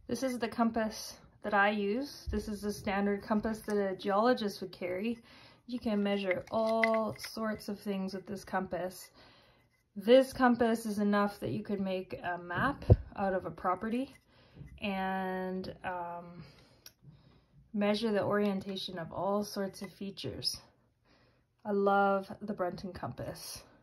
This is the compass that I use. This is the standard compass that a geologist would carry. You can measure all sorts of things with this compass. This compass is enough that you could make a map out of a property and measure the orientation of all sorts of features. I love the Brunton compass.